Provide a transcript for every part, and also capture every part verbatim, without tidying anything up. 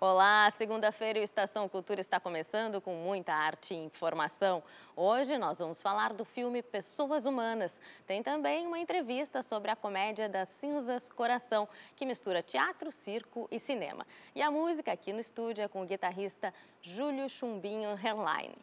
Olá, segunda-feira o Estação Cultura está começando com muita arte e informação. Hoje nós vamos falar do filme Pessoas Humanas. Tem também uma entrevista sobre a comédia das Cinzas Coração, que mistura teatro, circo e cinema. E a música aqui no estúdio é com o guitarrista Júlio Chumbinho Herline.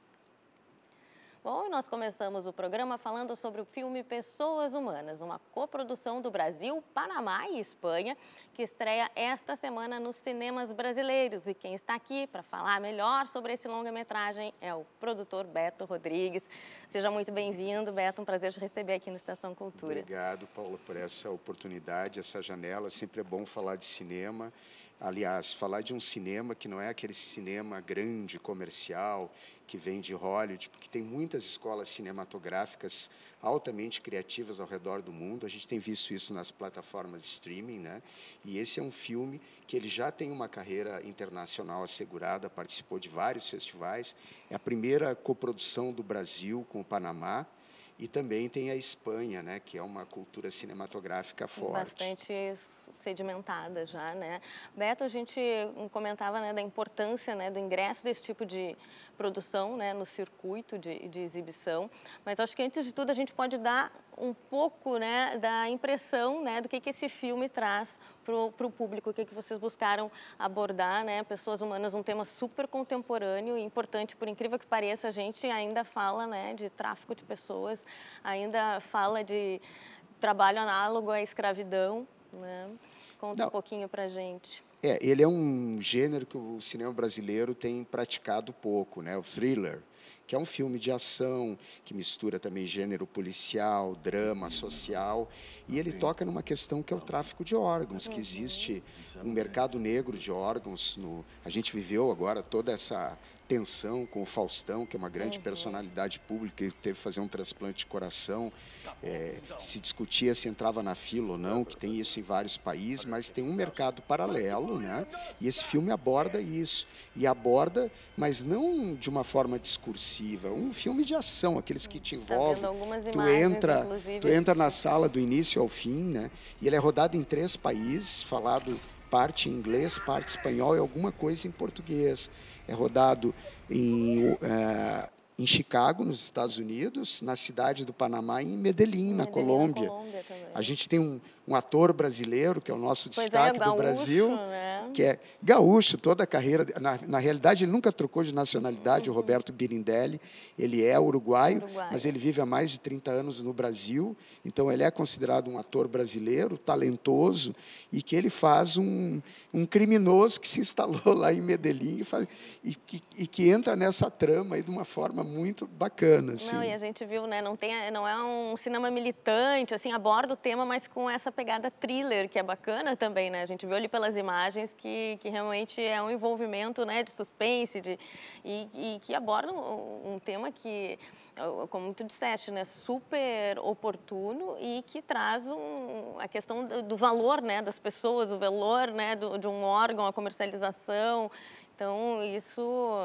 Bom, nós começamos o programa falando sobre o filme Pessoas Humanas, uma coprodução do Brasil, Panamá e Espanha, que estreia esta semana nos cinemas brasileiros. E quem está aqui para falar melhor sobre esse longa-metragem é o produtor Beto Rodrigues. Seja muito bem-vindo, Beto, um prazer te receber aqui no Estação Cultura. Obrigado, Paula, por essa oportunidade, essa janela. Sempre é bom falar de cinema. Aliás, falar de um cinema que não é aquele cinema grande, comercial, que vem de Hollywood, porque tem muitas escolas cinematográficas altamente criativas ao redor do mundo. A gente tem visto isso nas plataformas de streaming, né? E esse é um filme que ele já tem uma carreira internacional assegurada, participou de vários festivais. É a primeira coprodução do Brasil com o Panamá. E também tem a Espanha, né, que é uma cultura cinematográfica forte. Bastante sedimentada já, né? Beto, a gente comentava, né, da importância, né, do ingresso desse tipo de produção, né, no circuito de, de exibição. Mas acho que, antes de tudo, a gente pode dar um pouco, né, da impressão, né, do que, que esse filme traz para o público, o que, que vocês buscaram abordar, né? Pessoas Humanas, um tema super contemporâneo e importante, por incrível que pareça, a gente ainda fala, né, de tráfico de pessoas, ainda fala de trabalho análogo à escravidão, né? Conta Não. um pouquinho para a gente. É, ele é um gênero que o cinema brasileiro tem praticado pouco, né? O thriller, que é um filme de ação, que mistura também gênero policial, drama, social, e ele toca numa questão que é o tráfico de órgãos, que existe um mercado negro de órgãos. No, a gente viveu agora toda essa tensão com o Faustão, que é uma grande uhum. personalidade pública, ele teve que fazer um transplante de coração, é, se discutia se entrava na fila ou não, que tem isso em vários países, mas tem um mercado paralelo, né? E esse filme aborda isso, e aborda, mas não de uma forma discursiva, um filme de ação, aqueles que te envolvem, tá tu, entra, tu entra na sala do início ao fim, né? E ele é rodado em três países, falado parte em inglês, parte em espanhol e alguma coisa em português. É rodado em, é, em Chicago, nos Estados Unidos, na cidade do Panamá e em Medellín, na Medellín, Colômbia. na Colômbia também. A gente tem um, um ator brasileiro, que é o nosso pois destaque é, gaúcho, do Brasil, né? que é gaúcho, toda a carreira. Na, na realidade, ele nunca trocou de nacionalidade, uhum. o Roberto Birindelli. Ele é uruguaio, uruguaio, mas ele vive há mais de trinta anos no Brasil, então ele é considerado um ator brasileiro, talentoso, e que ele faz um, um criminoso que se instalou lá em Medellín e, faz, e, que, e que entra nessa trama aí de uma forma muito bacana. Assim. Não, e a gente viu, né, não, tem, não é um cinema militante, assim, aborda o tema, mas com essa pegada thriller, que é bacana também, né? A gente viu ali pelas imagens que, que realmente é um envolvimento, né, de suspense, de, e, e que aborda um, um tema que, como tu disseste, né, super oportuno e que traz um, a questão do, do valor, né, das pessoas, o valor, né, do, de um órgão, a comercialização. Então, isso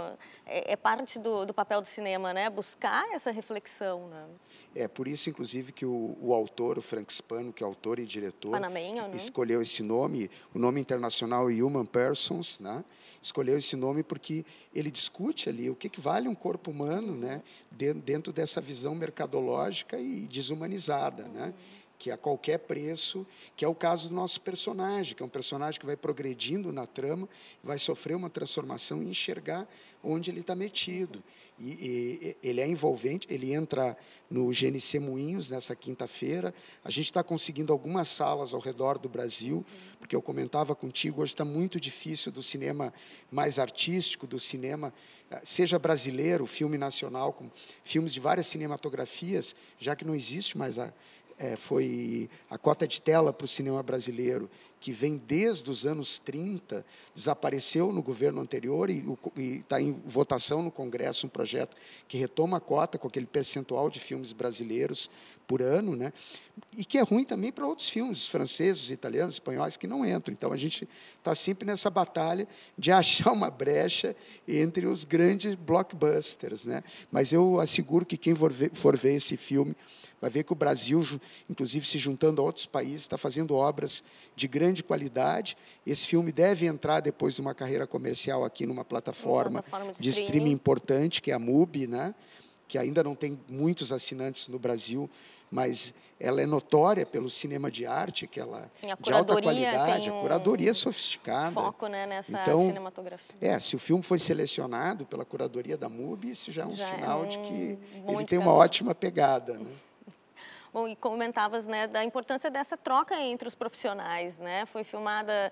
é, é parte do, do papel do cinema, né? Buscar essa reflexão, né? É por isso, inclusive, que o, o autor, o Frank Spano, que é autor e diretor, Panamenho, né? escolheu esse nome, o nome internacional é Human Persons, né? Escolheu esse nome porque ele discute ali o que, que vale um corpo humano, uhum. né? Dentro dessa visão mercadológica e desumanizada, uhum. né? Que a qualquer preço, que é o caso do nosso personagem, que é um personagem que vai progredindo na trama, vai sofrer uma transformação e enxergar onde ele está metido. E, e ele é envolvente, ele entra no G N C Moinhos nessa quinta-feira. A gente está conseguindo algumas salas ao redor do Brasil, porque eu comentava contigo, hoje está muito difícil do cinema mais artístico, do cinema, seja brasileiro, filme nacional, com filmes de várias cinematografias, já que não existe mais a É, foi a cota de tela para o cinema brasileiro, que vem desde os anos trinta, desapareceu no governo anterior e está em votação no Congresso um projeto que retoma a cota com aquele percentual de filmes brasileiros por ano, né? E que é ruim também para outros filmes, franceses, italianos, espanhóis, que não entram. Então, a gente está sempre nessa batalha de achar uma brecha entre os grandes blockbusters, né? Mas eu asseguro que quem for ver, for ver esse filme vai ver que o Brasil, inclusive se juntando a outros países, está fazendo obras de grande qualidade. Esse filme deve entrar depois de uma carreira comercial aqui numa plataforma, plataforma de, de streaming. streaming importante, que é a MUBI, né? Que ainda não tem muitos assinantes no Brasil, mas ela é notória pelo cinema de arte, que ela Sim, a de alta qualidade, um a curadoria é sofisticada. Foco, né, nessa então, cinematografia. É, se o filme foi selecionado pela curadoria da MUBI, isso já é um já sinal é um, de que ele tem uma bom. ótima pegada, né? Bom, e comentavas, né, da importância dessa troca entre os profissionais, né? Foi filmada,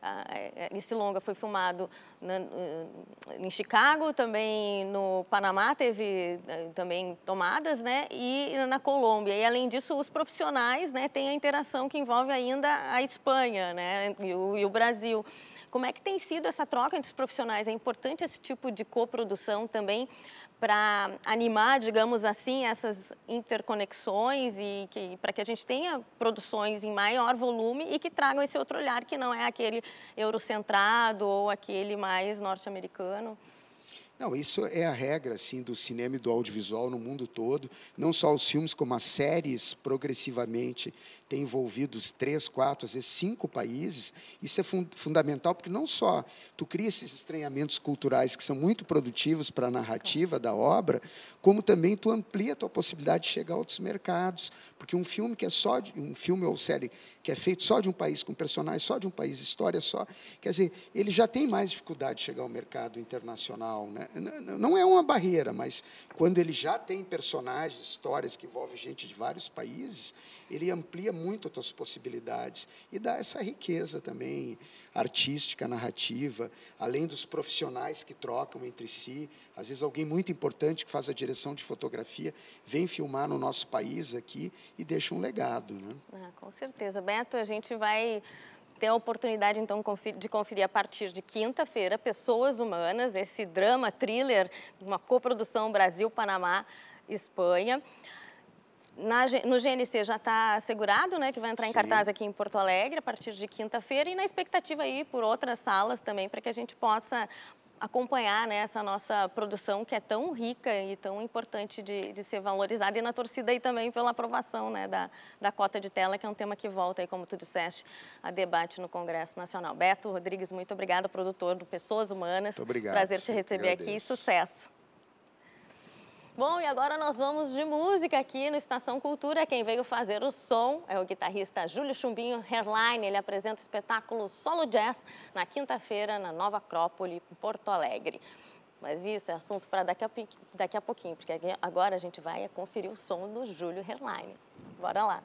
esse longa foi filmado na, em Chicago, também no Panamá teve também tomadas, né? E na Colômbia. E além disso, os profissionais, né, têm a interação que envolve ainda a Espanha, né, e o, e o Brasil. Como é que tem sido essa troca entre os profissionais? É importante esse tipo de coprodução também para animar, digamos assim, essas interconexões e que, para que a gente tenha produções em maior volume e que tragam esse outro olhar que não é aquele eurocentrado ou aquele mais norte-americano. Não, isso é a regra, assim, do cinema e do audiovisual no mundo todo. Não só os filmes, como as séries, progressivamente, têm envolvido os três, quatro, às vezes cinco países. Isso é fun fundamental, porque não só tu cria esses estranhamentos culturais que são muito produtivos para a narrativa da obra, como também tu amplia a tua possibilidade de chegar a outros mercados. Porque um filme que é só de, um filme ou série que é feito só de um país, com personagens só de um país, história só, quer dizer, ele já tem mais dificuldade de chegar ao mercado internacional, né? Não é uma barreira, mas quando ele já tem personagens, histórias que envolvem gente de vários países, ele amplia muito as suas possibilidades e dá essa riqueza também artística, narrativa, além dos profissionais que trocam entre si. Às vezes alguém muito importante que faz a direção de fotografia vem filmar no nosso país aqui e deixa um legado, né? Ah, com certeza. Beto, a gente vai ter a oportunidade, então, de conferir a partir de quinta-feira Pessoas Humanas, esse drama, thriller, uma coprodução Brasil-Panamá, Espanha. Na, no G N C já está assegurado, né, que vai entrar Sim. em cartaz aqui em Porto Alegre a partir de quinta-feira e na expectativa aí por outras salas também, para que a gente possa acompanhar, né, essa nossa produção que é tão rica e tão importante de, de ser valorizada e na torcida aí também pela aprovação, né, da, da cota de tela, que é um tema que volta aí, como tu disseste, a debate no Congresso Nacional. Beto Rodrigues, muito obrigada, produtor do Pessoas Humanas. Muito obrigado. Prazer te receber aqui e sucesso. Bom, e agora nós vamos de música aqui no Estação Cultura. Quem veio fazer o som é o guitarrista Júlio Chumbinho Hairline. Ele apresenta o espetáculo Solo Jazz na quinta-feira na Nova Acrópole, em Porto Alegre. Mas isso é assunto para daqui a, daqui a pouquinho, porque agora a gente vai conferir o som do Júlio Hairline. Bora lá!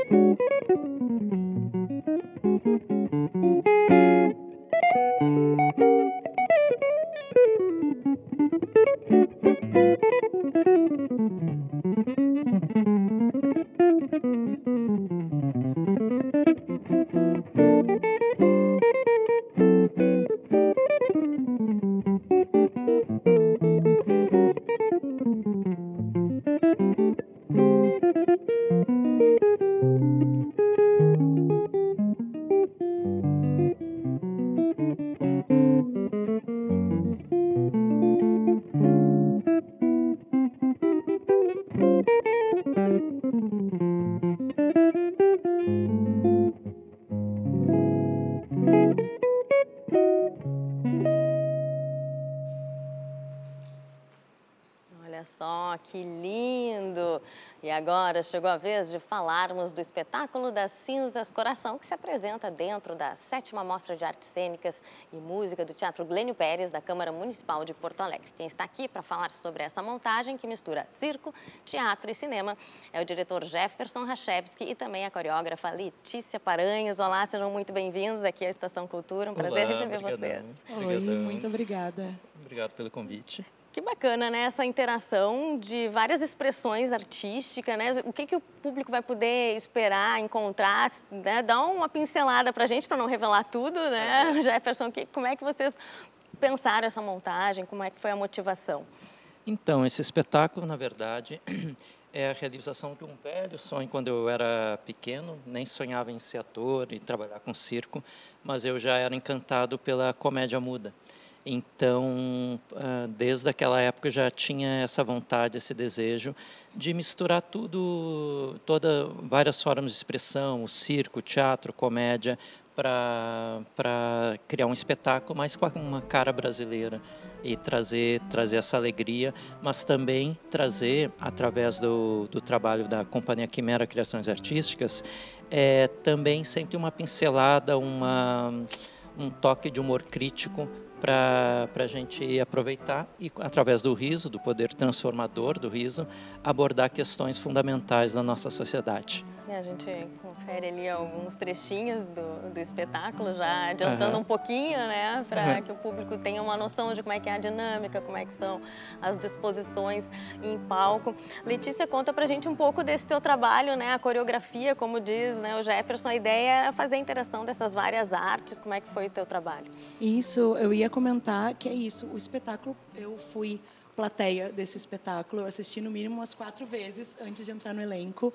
Olha só, que lindo! E agora chegou a vez de falarmos do espetáculo das Cinzas Coração, que se apresenta dentro da sétima Mostra de Artes Cênicas e Música do Teatro Glênio Pérez, da Câmara Municipal de Porto Alegre. Quem está aqui para falar sobre essa montagem, que mistura circo, teatro e cinema, é o diretor Jefferson Rachevski e também a coreógrafa Letícia Paranhos. Olá, sejam muito bem-vindos aqui à Estação Cultura. Um prazer Olá, receber obrigadão. vocês. Oi, Obrigadão. muito obrigada. Obrigado pelo convite. Que bacana, né? Essa interação de várias expressões artísticas, né? O que, que o público vai poder esperar, encontrar, né? Dá uma pincelada pra gente, para não revelar tudo, né? É. Jefferson, que, como é que vocês pensaram essa montagem? Como é que foi a motivação? Então, esse espetáculo, na verdade, é a realização de um velho sonho. Quando eu era pequeno, nem sonhava em ser ator e trabalhar com circo, mas eu já era encantado pela comédia muda. Então, desde aquela época, eu já tinha essa vontade, esse desejo de misturar tudo, toda, várias formas de expressão, o circo, o teatro, comédia, para para criar um espetáculo, mas com uma cara brasileira e trazer, trazer essa alegria, mas também trazer, através do, do trabalho da Companhia Quimera Criações Artísticas, é, também sempre uma pincelada, uma, um toque de humor crítico, para a gente aproveitar e, através do riso, do poder transformador do riso, abordar questões fundamentais da nossa sociedade. A gente confere ali alguns trechinhos do, do espetáculo, já adiantando uhum. um pouquinho, né, para uhum. que o público tenha uma noção de como é que é a dinâmica, como é que são as disposições em palco. Letícia, conta pra gente um pouco desse teu trabalho, né, a coreografia, como diz, né, o Jefferson, a ideia era fazer a interação dessas várias artes. Como é que foi o teu trabalho? Isso, eu ia comentar que é isso, o espetáculo, eu fui plateia desse espetáculo, eu assisti no mínimo umas quatro vezes antes de entrar no elenco.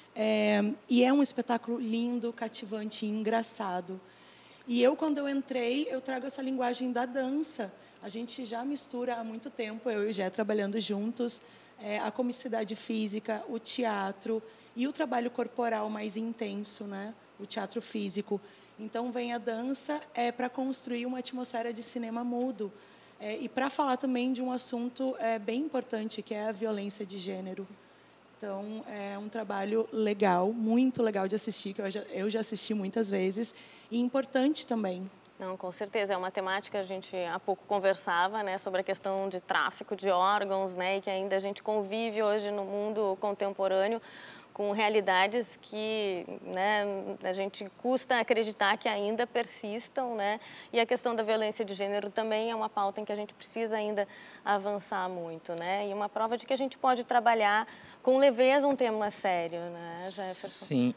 É, e é um espetáculo lindo, cativante e engraçado. E eu, quando eu entrei, eu trago essa linguagem da dança. A gente já mistura há muito tempo, eu e o Jé trabalhando juntos, é, a comicidade física, o teatro e o trabalho corporal mais intenso, né? O teatro físico. Então, vem a dança é, para construir uma atmosfera de cinema mudo. É, e para falar também de um assunto é, bem importante, que é a violência de gênero. Então, é um trabalho legal, muito legal de assistir, que eu já, eu já assisti muitas vezes, e importante também. Não, com certeza, é uma temática, a gente há pouco conversava, né, sobre a questão de tráfico de órgãos, né, e que ainda a gente convive hoje no mundo contemporâneo com realidades que, né, a gente custa acreditar que ainda persistam, né? E a questão da violência de gênero também é uma pauta em que a gente precisa ainda avançar muito, né? E uma prova de que a gente pode trabalhar com leveza um tema sério, né, Jefferson? Sim.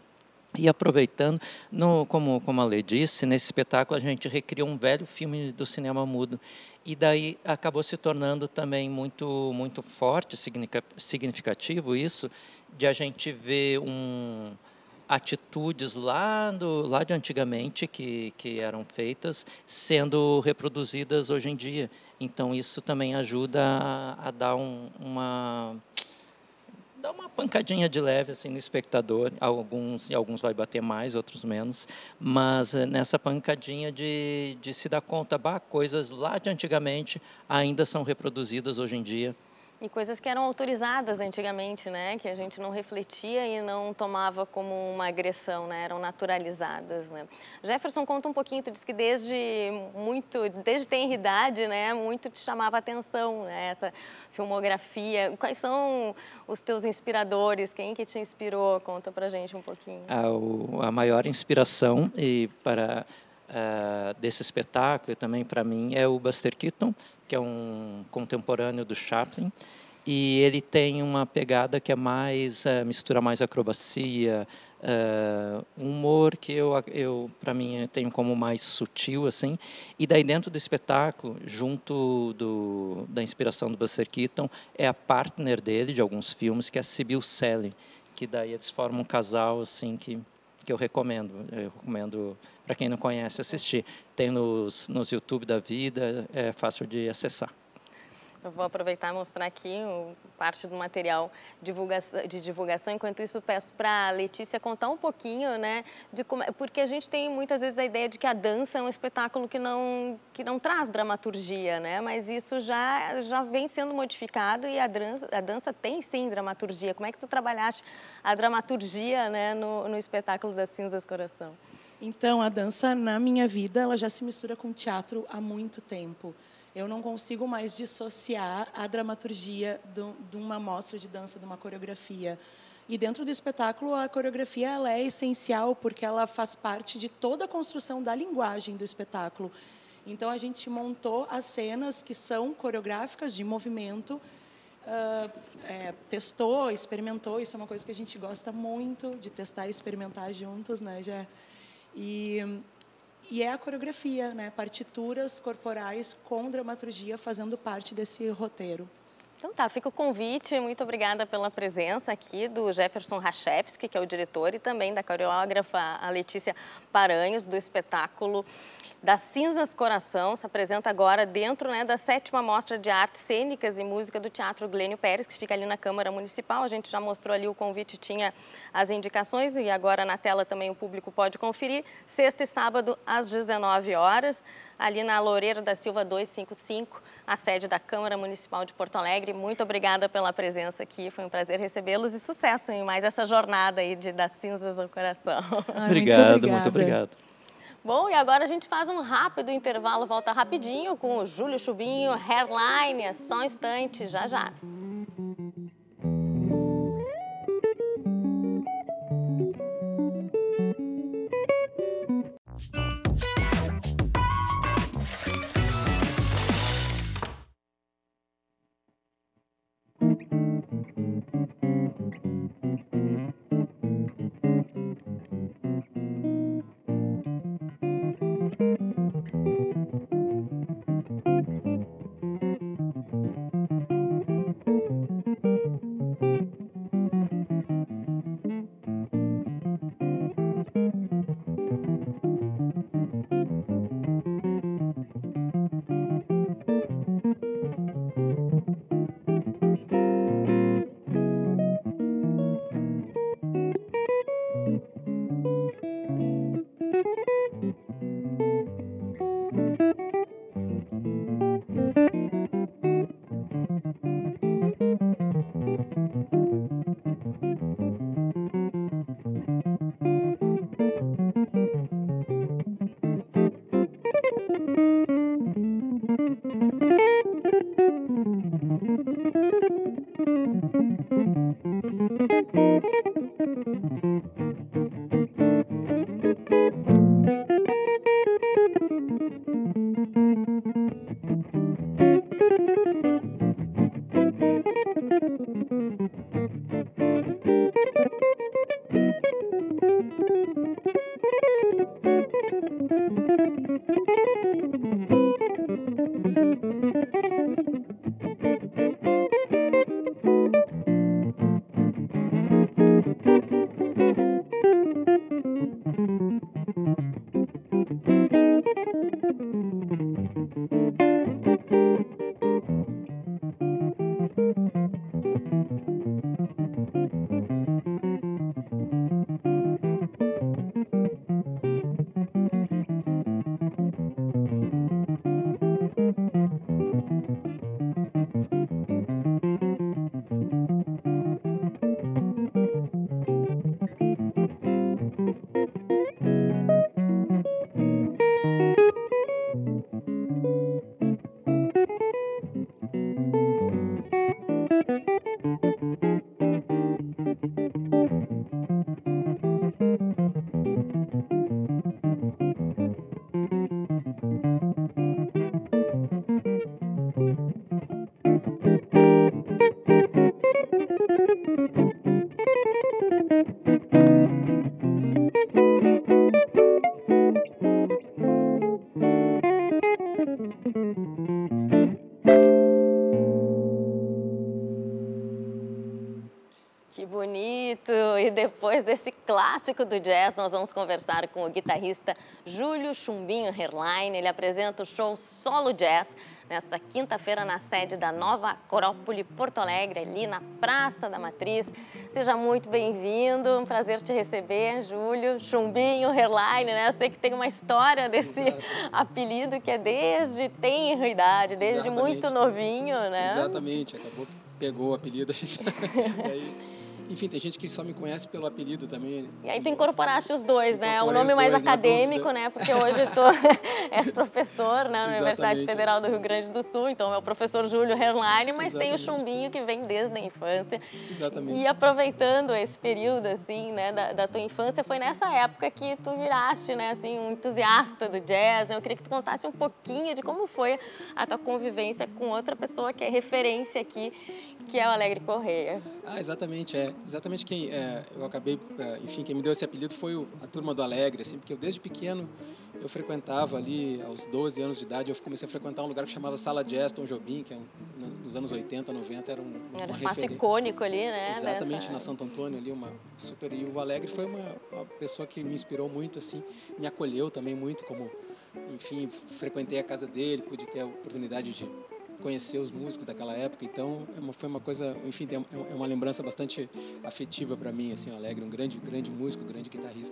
E aproveitando, no, como, como a Lê disse, nesse espetáculo a gente recriou um velho filme do cinema mudo. E daí acabou se tornando também muito, muito forte, significativo isso, de a gente ver um, atitudes lá, do, lá de antigamente que, que eram feitas, sendo reproduzidas hoje em dia. Então, isso também ajuda a, a dar um, uma... dá uma pancadinha de leve assim, no espectador, alguns, e alguns vai bater mais, outros menos, mas nessa pancadinha de, de se dar conta, bah, coisas lá de antigamente ainda são reproduzidas hoje em dia. E coisas que eram autorizadas antigamente, né? Que a gente não refletia e não tomava como uma agressão, né? Eram naturalizadas, né? Jefferson, conta um pouquinho, tu disse que desde muito, desde tenra idade, né? Muito te chamava a atenção, né? Essa filmografia. Quais são os teus inspiradores? Quem que te inspirou? Conta pra gente um pouquinho. A, o, a maior inspiração e para uh, desse espetáculo e também para mim é o Buster Keaton, que é um contemporâneo do Chaplin, e ele tem uma pegada que é mais, uh, mistura mais acrobacia, uh, humor que eu, eu para mim, tenho como mais sutil, assim, e daí dentro do espetáculo, junto do, da inspiração do Buster Keaton, é a partner dele, de alguns filmes, que é a Sybil Sally, que daí eles formam um casal, assim, que... que eu recomendo, eu recomendo para quem não conhece assistir. Tem nos, nos YouTube da vida, é fácil de acessar. Eu vou aproveitar e mostrar aqui parte do material de divulgação. Enquanto isso, peço para a Letícia contar um pouquinho, né, de como, porque a gente tem muitas vezes a ideia de que a dança é um espetáculo que não, que não traz dramaturgia, né, mas isso já, já vem sendo modificado e a dança, a dança tem sim dramaturgia. Como é que tu trabalhaste a dramaturgia, né, no, no espetáculo das Cinzas Coração? Então, a dança, na minha vida, ela já se mistura com teatro há muito tempo. Eu não consigo mais dissociar a dramaturgia de uma mostra de dança, de uma coreografia. E dentro do espetáculo, a coreografia ela é essencial, porque ela faz parte de toda a construção da linguagem do espetáculo. Então, a gente montou as cenas que são coreográficas, de movimento, uh, é, testou, experimentou, isso é uma coisa que a gente gosta muito, de testar e experimentar juntos, né, Gé? E... E é a coreografia, né? Partituras corporais com dramaturgia fazendo parte desse roteiro. Então tá, fica o convite. Muito obrigada pela presença aqui do Jefferson Rachevski, que é o diretor, e também da coreógrafa a Letícia Paranhos, do espetáculo das Cinzas Coração. Se apresenta agora dentro, né, da sétima Mostra de Artes Cênicas e Música do Teatro Glênio Pérez, que fica ali na Câmara Municipal. A gente já mostrou ali o convite, tinha as indicações e agora na tela também o público pode conferir. Sexta e sábado, às dezenove horas, ali na Loureiro da Silva duzentos e cinquenta e cinco, a sede da Câmara Municipal de Porto Alegre. Muito obrigada pela presença aqui, foi um prazer recebê-los e sucesso em mais essa jornada aí de, das Cinzas ao Coração. Ai, obrigado, muito obrigado. Bom, e agora a gente faz um rápido intervalo, volta rapidinho com o Júlio Chubinho, Hairline, é só um instante, já já. clássico do jazz, nós vamos conversar com o guitarrista Júlio Chumbinho Herline. Ele apresenta o show Solo Jazz nesta quinta-feira na sede da Nova Acrópole Porto Alegre, ali na Praça da Matriz. Seja muito bem-vindo, um prazer te receber, Júlio Chumbinho Herline, né? Eu sei que tem uma história desse Exato. apelido que é desde tenra idade, desde Exatamente. muito novinho, né? Exatamente, acabou, pegou o apelido, a gente... e aí... Enfim, tem gente que só me conhece pelo apelido também. E aí tu incorporaste os dois, né? Um nome mais acadêmico, né? Porque hoje tu és professor, né? Na Universidade Federal do Rio Grande do Sul, então é o professor Júlio Herline, mas Exatamente. tem o Chumbinho que vem desde a infância. Exatamente. E aproveitando esse período, assim, né, da, da tua infância, foi nessa época que tu viraste, né, assim, um entusiasta do jazz, né? Eu queria que tu contasse um pouquinho de como foi a tua convivência com outra pessoa que é referência aqui, que é o Alegre Correia. Ah, exatamente, é. Exatamente quem é, eu acabei, é, enfim, quem me deu esse apelido foi o, a turma do Alegre, assim, porque eu desde pequeno eu frequentava ali, aos doze anos de idade, eu comecei a frequentar um lugar que chamava Sala Jazz Tom Jobim, que é um, nos anos oitenta, noventa, era um Era um uma espaço referência. icônico ali, né? Exatamente, dessa... na Santo Antônio ali, uma super... E o Alegre foi uma, uma pessoa que me inspirou muito, assim, me acolheu também muito, como, enfim, frequentei a casa dele, pude ter a oportunidade de conhecer os músicos daquela época, então é uma, foi uma coisa, enfim, é uma lembrança bastante afetiva para mim, assim, o Alegre, um grande, grande músico, grande guitarrista,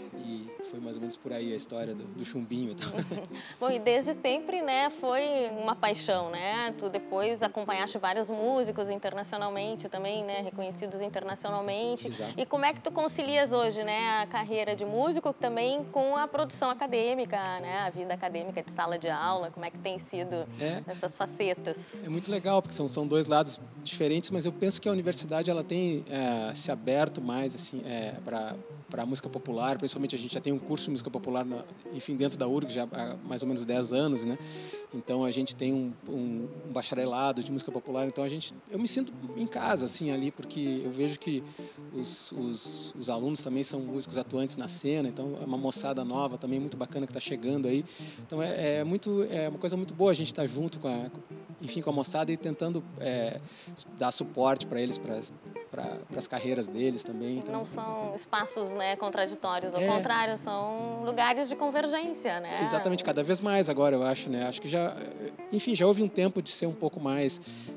e foi mais ou menos por aí a história do, do Chumbinho e tal. Bom, e desde sempre, né, foi uma paixão, né? Tu depois acompanhaste vários músicos internacionalmente também, né, reconhecidos internacionalmente. Exato. E como é que tu concilias hoje, né, a carreira de músico também com a produção acadêmica, né, a vida acadêmica de sala de aula, como é que tem sido é. essas facetas? É muito legal, porque são, são dois lados diferentes, mas eu penso que a universidade ela tem é, se aberto mais assim, é, para a música popular, principalmente a gente já tem um curso de música popular, na, enfim, dentro da U R G já há mais ou menos dez anos, né? Então a gente tem um, um, um bacharelado de música popular, então a gente, eu me sinto em casa assim ali, porque eu vejo que os, os, os alunos também são músicos atuantes na cena, então é uma moçada nova também muito bacana que está chegando aí, então é, é, muito, é uma coisa muito boa a gente estar tá junto com a enfim, com a moçada e tentando é, dar suporte para eles, para as carreiras deles também. Sim, então... Não são espaços, né, contraditórios, ao é. contrário, são lugares de convergência, né? Exatamente, cada vez mais agora, eu acho, né? Acho que já, enfim, já houve um tempo de ser um pouco mais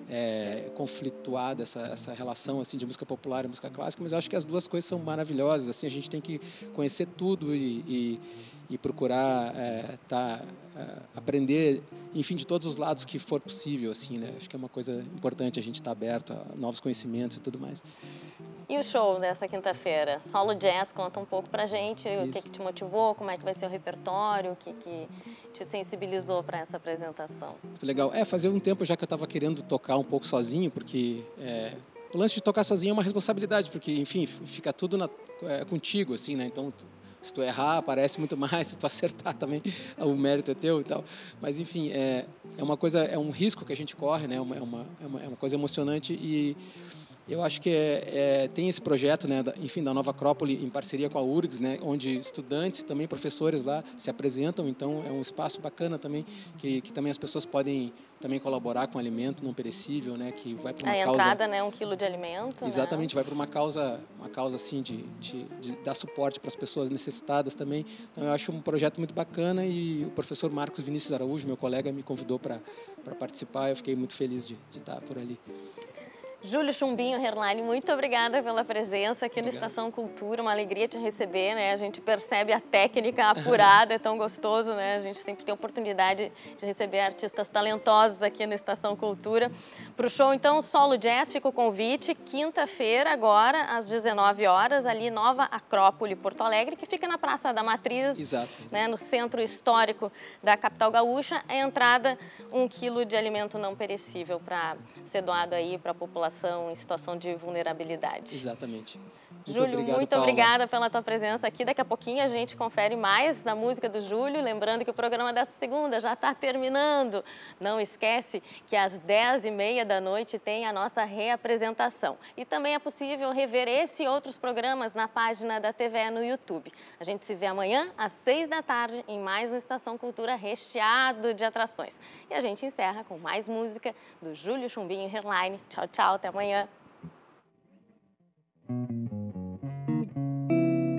é, conflituada essa, essa relação, assim, de música popular e música clássica, mas eu acho que as duas coisas são maravilhosas, assim, a gente tem que conhecer tudo e, e, e procurar é, tá, é, aprender, enfim, de todos os lados que for possível, assim, né? Acho que é uma coisa importante a gente estar aberto a novos conhecimentos e tudo mais. E o show dessa quinta-feira? Solo Jazz, conta um pouco pra gente Isso. o que, que te motivou, como é que vai ser o repertório, o que, que te sensibilizou para essa apresentação. Muito legal. É, fazia um tempo já que eu estava querendo tocar um pouco sozinho, porque é, o lance de tocar sozinho é uma responsabilidade, porque, enfim, fica tudo na, é, contigo, assim, né? Então, se tu errar, aparece muito mais, se tu acertar também, o mérito é teu e tal. Mas, enfim, é, é uma coisa, é um risco que a gente corre, né? É uma, é uma, é uma coisa emocionante e eu acho que é, é, tem esse projeto, né, da, enfim, da Nova Acrópole em parceria com a U R G S, né, onde estudantes, também professores lá se apresentam, então é um espaço bacana também, que, que também as pessoas podem também colaborar com alimento não perecível, né, que vai para uma a causa... A entrada, né, um quilo de alimento. Exatamente, né? vai para uma causa, uma causa assim de, de, de dar suporte para as pessoas necessitadas também. Então eu acho um projeto muito bacana e o professor Marcos Vinícius Araújo, meu colega, me convidou para para participar. Eu fiquei muito feliz de, de estar por ali. Júlio Chumbinho Herline, muito obrigada pela presença aqui Obrigado. no Estação Cultura, uma alegria te receber, né? A gente percebe a técnica apurada, é tão gostoso, né? A gente sempre tem a oportunidade de receber artistas talentosos aqui no Estação Cultura. Para o show, então, Solo Jazz, fica o convite, quinta-feira, agora, às dezenove horas, ali, Nova Acrópole, Porto Alegre, que fica na Praça da Matriz, exato, exato. Né? No centro histórico da capital gaúcha. A entrada, um quilo de alimento não perecível para ser doado aí para a população em situação de vulnerabilidade. Exatamente. Muito Júlio, obrigado, muito Paula. obrigada pela tua presença aqui. Daqui a pouquinho a gente confere mais na música do Júlio. Lembrando que o programa dessa segunda já está terminando. Não esquece que às dez e meia da noite tem a nossa reapresentação. E também é possível rever esse e outros programas na página da T V E no YouTube. A gente se vê amanhã às seis da tarde em mais um Estação Cultura recheado de atrações. E a gente encerra com mais música do Júlio Chumbinho Herline. Tchau, tchau. Até amanhã.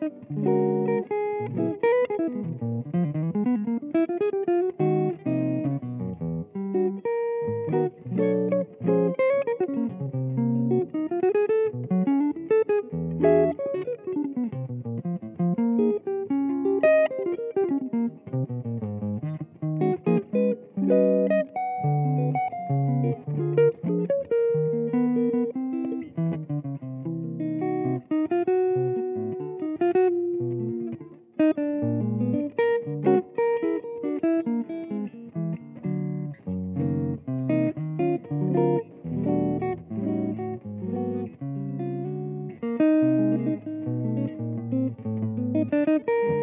Música